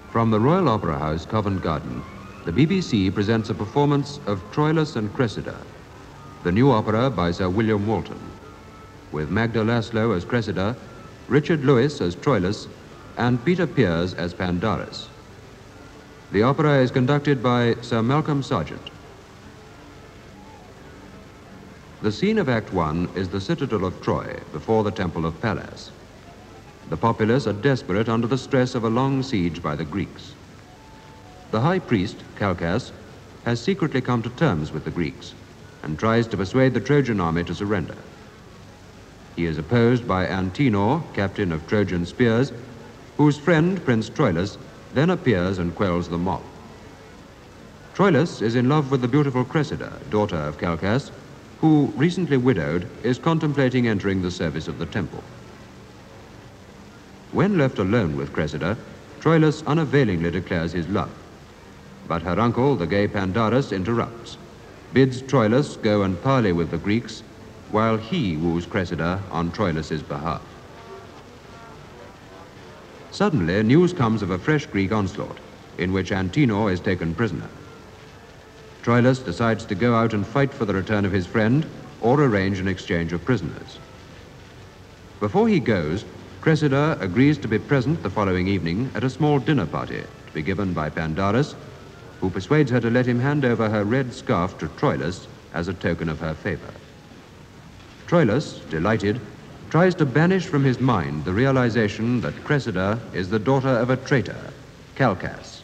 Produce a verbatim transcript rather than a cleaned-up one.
From the Royal Opera House, Covent Garden, the B B C presents a performance of Troilus and Cressida, the new opera by Sir William Walton, with Magda Laszlo as Cressida, Richard Lewis as Troilus, and Peter Pears as Pandarus. The opera is conducted by Sir Malcolm Sargent. The scene of Act One is the citadel of Troy before the Temple of Pallas. The populace are desperate under the stress of a long siege by the Greeks. The high priest, Calchas, has secretly come to terms with the Greeks and tries to persuade the Trojan army to surrender. He is opposed by Antenor, captain of Trojan spears, whose friend, Prince Troilus, then appears and quells the mob. Troilus is in love with the beautiful Cressida, daughter of Calchas, who, recently widowed, is contemplating entering the service of the temple. When left alone with Cressida, Troilus unavailingly declares his love. But her uncle, the gay Pandarus, interrupts, bids Troilus go and parley with the Greeks, while he woos Cressida on Troilus's behalf. Suddenly, news comes of a fresh Greek onslaught, in which Antenor is taken prisoner. Troilus decides to go out and fight for the return of his friend, or arrange an exchange of prisoners. Before he goes, Cressida agrees to be present the following evening at a small dinner party to be given by Pandarus, who persuades her to let him hand over her red scarf to Troilus as a token of her favor. Troilus, delighted, tries to banish from his mind the realization that Cressida is the daughter of a traitor, Calchas.